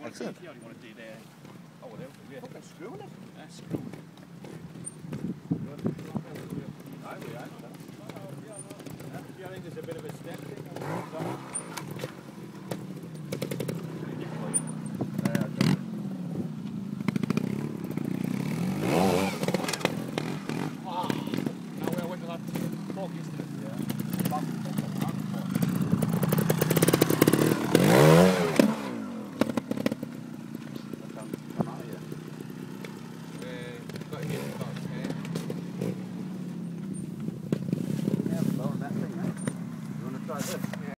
Excellent. You only want to do there. Oh, well, yeah. Fucking screwing it. Yeah, screw it. I think there's a bit of a step thing. Try this.